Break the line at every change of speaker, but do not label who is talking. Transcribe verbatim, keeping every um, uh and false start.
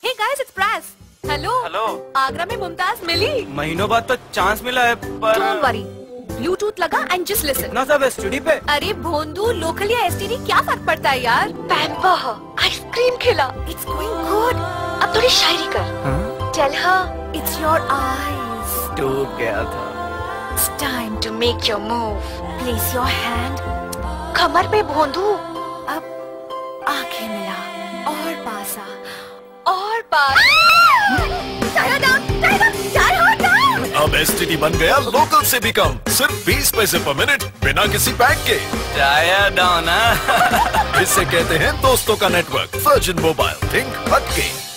Hey guys, it's Pras. Hello
hello.
Agra में मुमताज मिली?
महीनों बाद तो चांस मिला है पर
Don't worry. ब्लूटूथ लगा एंड जस्ट लिसन।
ना सब एसटीडी पे।
अरे भोंदू, लोकल या एसटीडी क्या फर्क पड़ता है यार? पैम्पर आइसक्रीम खिला। It's going good. अब थोड़ी शायरी कर।
हाँ?
Tell her it's your eyes.
डूब गया था।
It's time to make your move. Place your hand. कमर पे भोंदू। अब आंखें मिला और पास आ और पास। Tie down, tie down, tie her down.
अब एसटीडी बन गया लोकल से भी कम, सिर्फ बीस पैसे पर मिनट बिना किसी पैक के।
Tyre down.
इसे कहते हैं दोस्तों का नेटवर्क। वर्जिन मोबाइल, थिंक हटके।